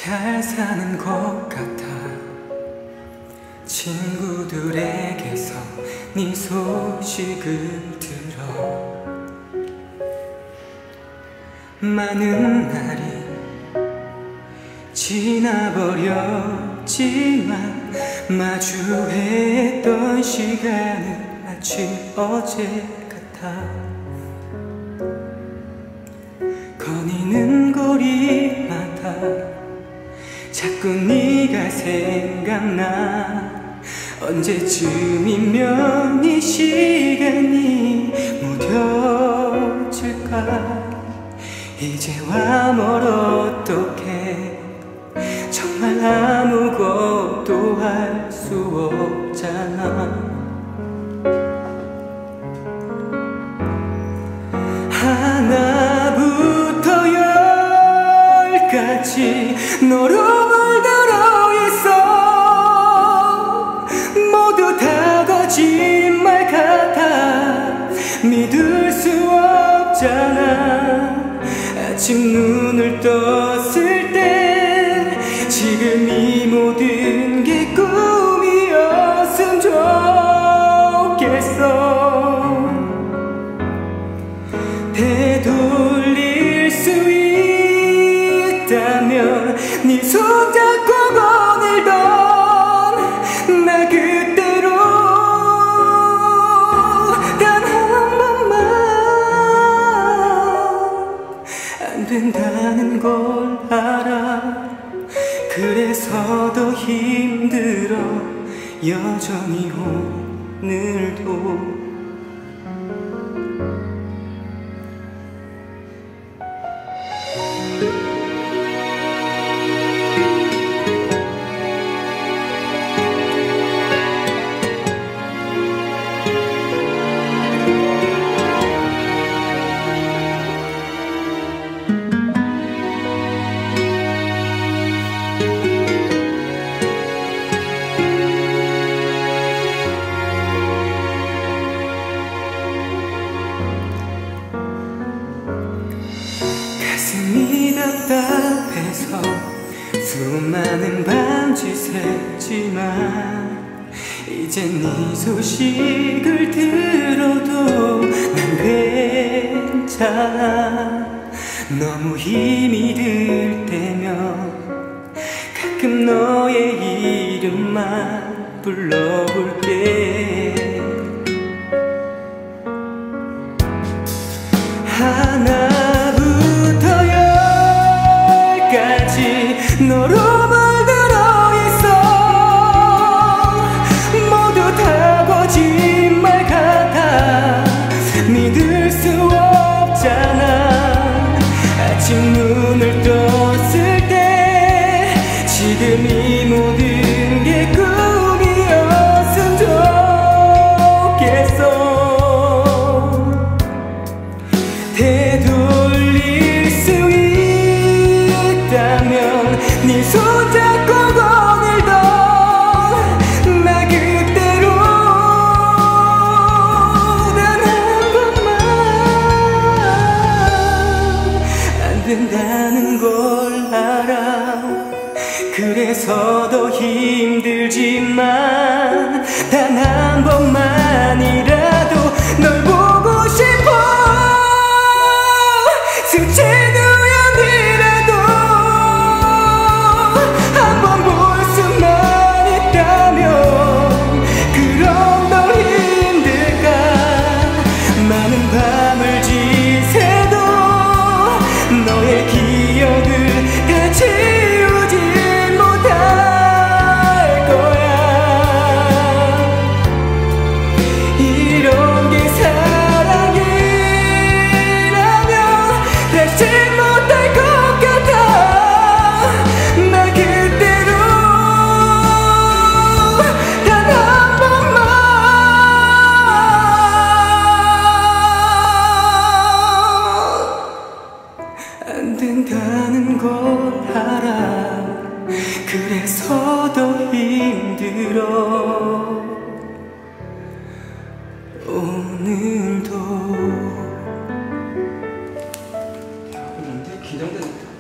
잘 사는 것 같아. 친구들에게서 네 소식을 들어 많은 날이 지나버렸지만 마주했던 시간은 마치 어제 같아. 거니는 거리마다 자꾸 네가 생각나. 언제쯤이면 이 시간이 무뎌질까. 이제와 뭘 어떡해. 정말 아무것도 할 수 없잖아. 하나부터 열까지 너로 물들어 있어. 모두 다 거짓말 같아. 믿을 수 없잖아. 아침 눈을 떴을 때 지금 이 모든 게 꿈이었으면 좋겠어. 되돌릴 수 있다면 네 손잡고 거닐던 나 그대로 단 한 번만. 안 된다는 걸 알아. 그래서 더 힘들어 여전히 오늘도. 가슴이 답답해서 수많은 밤짓했지만 이제 네 소식을 들어도 난 괜찮아. 너무 힘이 들 때면 가끔 너의 이름만 불러볼게. 하나부터 열까지 너로 물들어 있어. 모두 다 거짓말 같아. 믿을 수 없잖아. 아침 눈을 떴을 때 지금 이 모든 게 꿈이었으면 좋겠어. 되돌릴 수 있다면 네 손잡고 거닐던 나 그대로 단 한 번만. 안 된다는 걸 알아. 그래서 더 힘들지만 단 한 번만이라도 널 보고 싶어. 스치는 우연이라도 한 번 볼 수만 있다면 그럼 더 힘들까. 많은 밤을 지새도 너의 기억을 다 지우지 못할 거야. 이런 게 사랑이라면 다시 못할 것 같아. 나 그대로 단 한 번만. 안 된다는 걸 알아. 그래서 더 힘들어 오늘도. 긴장되네.